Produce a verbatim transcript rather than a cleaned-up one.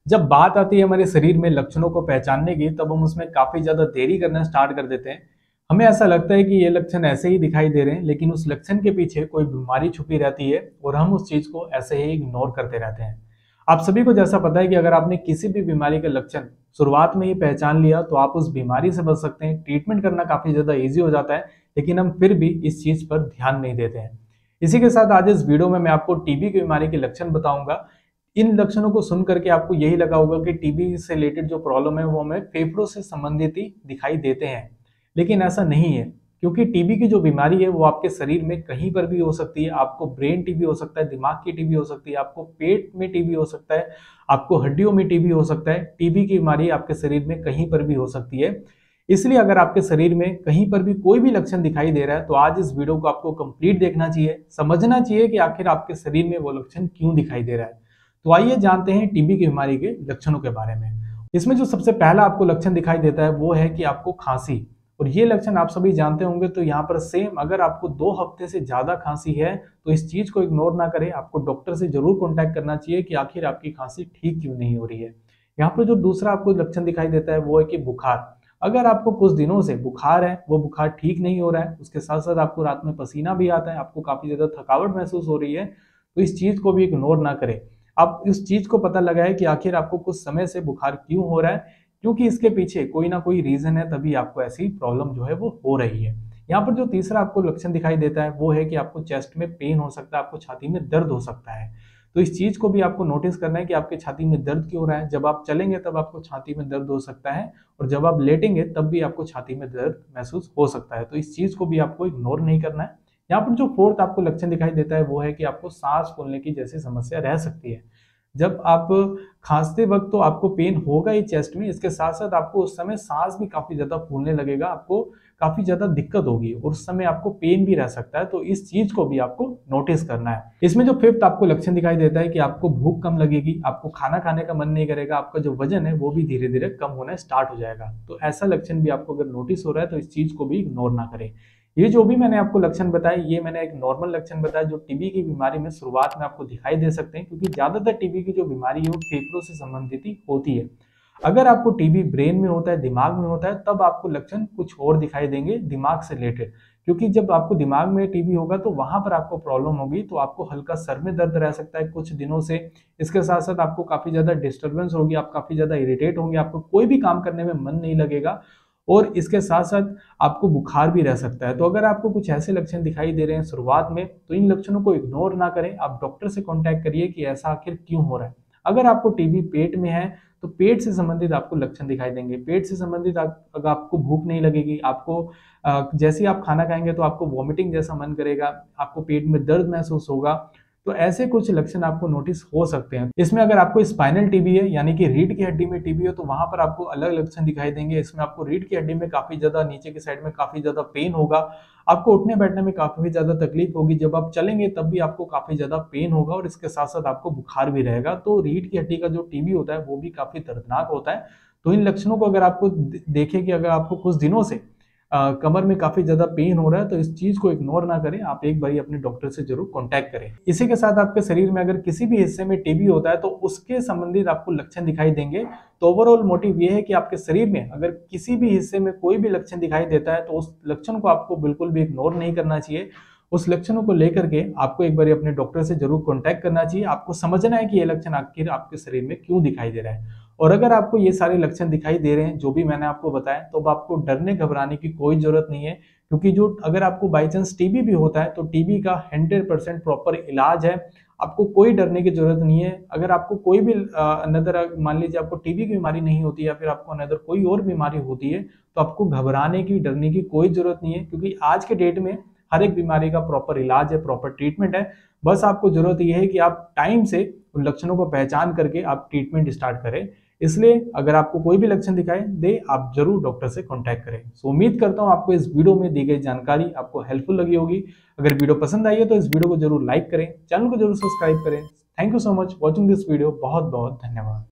जब बात आती है हमारे शरीर में लक्षणों को पहचानने की, तब हम उसमें काफ़ी ज़्यादा देरी करना स्टार्ट कर देते हैं। हमें ऐसा लगता है कि ये लक्षण ऐसे ही दिखाई दे रहे हैं, लेकिन उस लक्षण के पीछे कोई बीमारी छुपी रहती है और हम उस चीज़ को ऐसे ही इग्नोर करते रहते हैं। आप सभी को जैसा पता है कि अगर आपने किसी भी बीमारी का लक्षण शुरुआत में ही पहचान लिया, तो आप उस बीमारी से बच सकते हैं। ट्रीटमेंट करना काफ़ी ज़्यादा ईज़ी हो जाता है, लेकिन हम फिर भी इस चीज़ पर ध्यान नहीं देते हैं। इसी के साथ आज इस वीडियो में मैं आपको टीबी की बीमारी के लक्षण बताऊंगा। इन लक्षणों को सुन करके आपको यही लगा होगा कि टीबी से रिलेटेड जो प्रॉब्लम है वो हमें फेफड़ों से संबंधित ही दिखाई देते हैं, लेकिन ऐसा नहीं है। क्योंकि टीबी की जो बीमारी है वो आपके शरीर में कहीं पर भी हो सकती है। आपको ब्रेन टीबी हो सकता है, दिमाग की टीबी हो सकती है, आपको पेट में टीबी हो सकता है, आपको हड्डियों में टीबी हो सकता है। टीबी की बीमारी आपके शरीर में कहीं पर भी हो सकती है। इसलिए अगर आपके शरीर में कहीं पर भी कोई भी लक्षण दिखाई दे रहा है, तो आज इस वीडियो को आपको कंप्लीट देखना चाहिए, समझना चाहिए कि आखिर आपके शरीर में वो लक्षण क्यों दिखाई दे रहा है। तो आइए जानते हैं टीबी की बीमारी के लक्षणों के बारे में। इसमें जो सबसे पहला आपको लक्षण दिखाई देता है वो है कि आपको खांसी। और ये लक्षण आप सभी जानते होंगे। तो यहाँ पर सेम, अगर आपको दो हफ्ते से ज्यादा खांसी है तो इस चीज को इग्नोर ना करें, आपको डॉक्टर से जरूर कॉन्टैक्ट करना चाहिए कि आखिर आपकी खांसी ठीक क्यों नहीं हो रही है। यहाँ पर जो दूसरा आपको लक्षण दिखाई देता है वो है कि बुखार। अगर आपको कुछ दिनों से बुखार है, वो बुखार ठीक नहीं हो रहा है, उसके साथ साथ आपको रात में पसीना भी आता है, आपको काफी ज्यादा थकावट महसूस हो रही है, तो इस चीज को भी इग्नोर ना करें। आप इस चीज को पता लगाए कि आखिर आपको कुछ समय से बुखार क्यों हो रहा है, क्योंकि इसके पीछे कोई ना कोई रीजन है, तभी आपको ऐसी प्रॉब्लम जो है वो हो रही है। यहाँ पर जो तीसरा आपको लक्षण दिखाई देता है वो है कि आपको चेस्ट में पेन हो सकता है, आपको छाती में दर्द हो सकता है। तो इस चीज को भी आपको नोटिस करना है कि आपके छाती में दर्द क्यों हो रहा है। जब आप चलेंगे तब आपको छाती में दर्द हो सकता है, और जब आप लेटेंगे तब भी आपको छाती में दर्द महसूस हो सकता है। तो इस चीज को भी आपको इग्नोर नहीं करना है। यहाँ पर जो फोर्थ आपको लक्षण दिखाई देता है वो है कि आपको सांस फूलने की जैसी समस्या रह सकती है। जब आप खांसते वक्त तो आपको पेन होगा ही चेस्ट में, इसके साथ साथ आपको उस समय सांस भी काफी ज्यादा फूलने लगेगा, आपको काफी ज्यादा दिक्कत होगी और उस समय आपको पेन भी रह सकता है। तो इस चीज को भी आपको नोटिस करना है। इसमें जो फिफ्थ आपको लक्षण दिखाई देता है कि आपको भूख कम लगेगी, आपको खाना खाने का मन नहीं करेगा, आपका जो वजन है वो भी धीरे धीरे कम होना स्टार्ट हो जाएगा। तो ऐसा लक्षण भी आपको अगर नोटिस हो रहा है तो इस चीज को भी इग्नोर ना करें। ये जो भी मैंने आपको लक्षण बताए, ये मैंने एक नॉर्मल लक्षण बताया जो टीबी की बीमारी में शुरुआत में आपको दिखाई दे सकते हैं, क्योंकि ज्यादातर टीबी की जो बीमारी है वो फेफड़ों से संबंधित ही होती है। अगर आपको टीबी ब्रेन में होता है, दिमाग में होता है, तब आपको लक्षण कुछ और दिखाई देंगे दिमाग से रिलेटेड। क्योंकि जब आपको दिमाग में टीबी होगा तो वहां पर आपको प्रॉब्लम होगी, तो आपको हल्का सर में दर्द रह सकता है कुछ दिनों से। इसके साथ साथ आपको काफी ज्यादा डिस्टर्बेंस होगी, आप काफी ज्यादा इरिटेट होंगे, आपको कोई भी काम करने में मन नहीं लगेगा, और इसके साथ साथ आपको बुखार भी रह सकता है। तो अगर आपको कुछ ऐसे लक्षण दिखाई दे रहे हैं शुरुआत में, तो इन लक्षणों को इग्नोर ना करें, आप डॉक्टर से कांटेक्ट करिए कि ऐसा आखिर क्यों हो रहा है। अगर आपको टीबी पेट में है तो पेट से संबंधित आपको लक्षण दिखाई देंगे। पेट से संबंधित आप, अगर आपको भूख नहीं लगेगी, आपको अ, जैसे ही आप खाना खाएंगे तो आपको वॉमिटिंग जैसा मन करेगा, आपको पेट में दर्द महसूस होगा, तो ऐसे कुछ लक्षण आपको नोटिस हो सकते हैं। इसमें अगर आपको स्पाइनल टीबी है, यानी कि रीढ़ की हड्डी में टीबी है, तो वहां पर आपको अलग लक्षण दिखाई देंगे। इसमें आपको रीढ़ की हड्डी में काफी ज्यादा नीचे की साइड में काफी ज्यादा पेन होगा, आपको उठने बैठने में काफी ज्यादा तकलीफ होगी, जब आप चलेंगे तब भी आपको काफी ज्यादा पेन होगा, और इसके साथ साथ आपको बुखार भी रहेगा। तो रीढ़ की हड्डी का जो टीबी होता है वो भी काफी दर्दनाक होता है। तो इन लक्षणों को अगर आपको देखें कि अगर आपको कुछ दिनों से अ, कमर में काफी ज्यादा पेन हो रहा है, तो इस चीज को इग्नोर ना करें, आप एक बार अपने डॉक्टर से जरूर कांटेक्ट करें। इसी के साथ आपके शरीर में अगर किसी भी हिस्से में टीबी होता है तो उसके संबंधित आपको लक्षण दिखाई देंगे। तो ओवरऑल मोटिव ये है कि आपके शरीर में अगर किसी भी हिस्से में कोई भी लक्षण दिखाई देता है तो उस लक्षण को आपको बिल्कुल भी इग्नोर नहीं करना चाहिए। उस लक्षणों को लेकर के आपको एक बार अपने डॉक्टर से जरूर कांटेक्ट करना चाहिए। आपको समझना है कि ये लक्षण आखिर आपके शरीर में क्यों दिखाई दे रहा है। और अगर आपको ये सारे लक्षण दिखाई दे रहे हैं जो भी मैंने आपको बताया, तो अब आपको डरने घबराने की कोई जरूरत नहीं है। क्योंकि जो अगर आपको बाई चांस टीबी भी होता है तो टीबी का हंड्रेड परसेंट प्रॉपर इलाज है, आपको कोई डरने की जरूरत नहीं है। अगर आपको कोई भी अनदर, मान लीजिए आपको टीबी की बीमारी नहीं होती या फिर आपको अनदर कोई और बीमारी होती है, तो आपको घबराने की, डरने की कोई जरूरत नहीं है। क्योंकि आज के डेट में हर एक बीमारी का प्रॉपर इलाज है, प्रॉपर ट्रीटमेंट है। बस आपको जरूरत यह है कि आप टाइम से उन लक्षणों को पहचान करके आप ट्रीटमेंट स्टार्ट करें। इसलिए अगर आपको कोई भी लक्षण दिखाई दे, आप जरूर डॉक्टर से कांटेक्ट करें। सो उम्मीद करता हूं आपको इस वीडियो में दी गई जानकारी आपको हेल्पफुल लगी होगी। अगर वीडियो पसंद आई है तो इस वीडियो को जरूर लाइक करें, चैनल को जरूर सब्सक्राइब करें। Thank you so much watching this video. बहुत बहुत धन्यवाद।